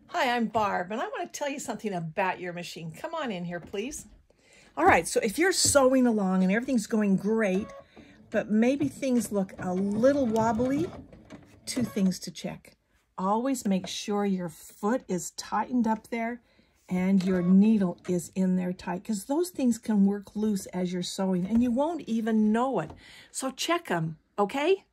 Hi, I'm Barb, and I want to tell you something about your machine. Come on in here, please. All right, so if you're sewing along and everything's going great, but maybe things look a little wobbly, two things to check. Always make sure your foot is tightened up there and your needle is in there tight, because those things can work loose as you're sewing and you won't even know it. So check them, okay?